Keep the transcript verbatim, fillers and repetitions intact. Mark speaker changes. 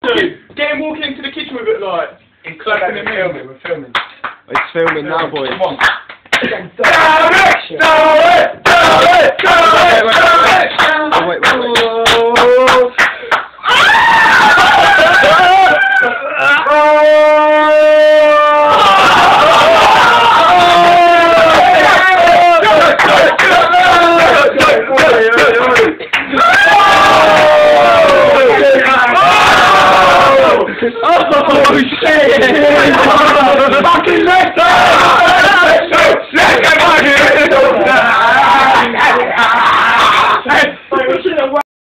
Speaker 1: Get him walking into the kitchen with it like.
Speaker 2: In clapping and filming, we're filming.
Speaker 3: It's filming now, boys.
Speaker 2: Come on.
Speaker 1: Down it! Down it! Down it! Down it!
Speaker 3: Oh, wait, wait, wait.
Speaker 1: Oh shit! Fucking left!